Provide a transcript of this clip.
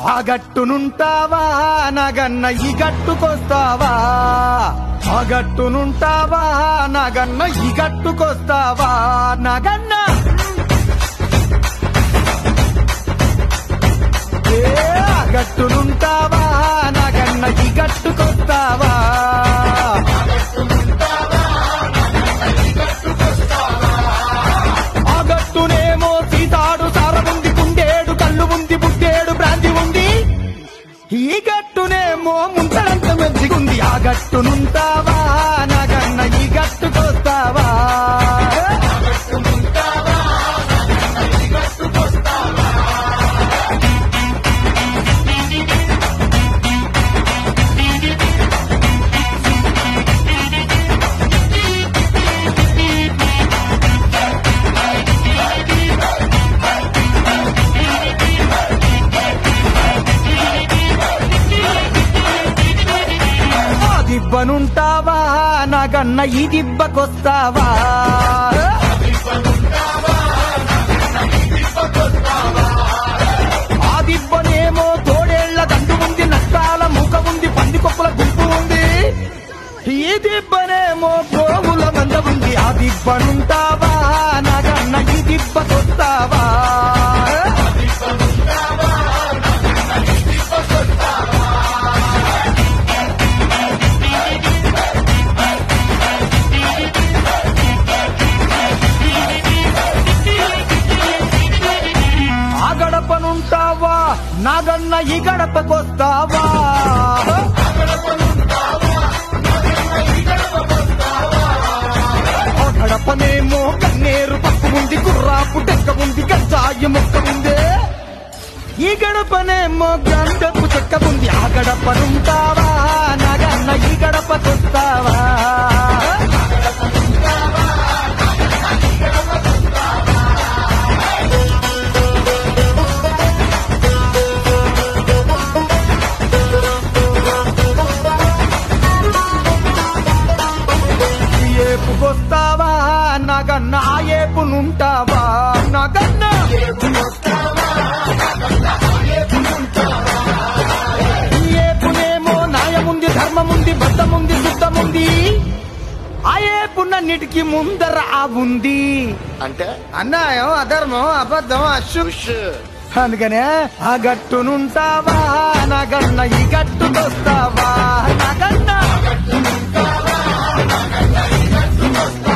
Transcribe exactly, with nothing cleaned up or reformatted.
ఆగట్టునుంటావా నాగన్న ఈ గట్టుకొస్తావా ఆగట్టునుంటావా నాగన్న ఈ గట్టుకొస్తావా నాగన్న ఆగట్టునుంటావా నాగన్న ఈ గట్టుకొస్తావా ఆగట్టునేమో సీతాడు సారముంది గుండేడు కళ్ళు ఉంది బుడ్డేడు బ్రాంతి ఉంది ఈ గట్టునేమో ముంతడంత మెచ్చిగుంది ఆగట్టునుంటావా నాగన్న ఈ గట్టుకొస్తావా దిబ్బనుంటావా నాగన్న ఈ దిబ్బకొస్తావా ఆ దిబ్బనేమో తోడేళ్ల దండు ఉంది నష్టాల ముఖ ఉంది పందికొప్పుల గుంపు ఉంది ఈ దిబ్బనేమో గోవుల మంద ఉంది ఆ దిబ్బనుంటావా నాగన్న ఈ దిబ్బకొస్తావా గడపనుంటావా నాగన్న ఈ గడపకొస్తావా గడపనేమో కన్నేరు పప్పు ఉంది గుర్రాపు టెక్క ఉంది గంజాయి మొక్క ఉంది ఈ గడపనేమో గండపు చెక్క ఉంది ఆ గడపనుంటావా నాగన్న ఈ గడపకొస్తావా ఏపుకొస్తావా నాగన్న ఆ ఏపునుంటావా నాగన్న ఏపునేమో న్యాయముంది ధర్మముంది బద్ధముంది శుద్ధముంది ఆ ఏపునన్నిటికీ ముందర ఆ ఉంది అంటే అన్యాయం అధర్మం అబద్ధం అశుష్ అందుకనే ఆ గట్టునుంటావా నాగన్న ఈ గట్టుకొస్తావా నాగన్న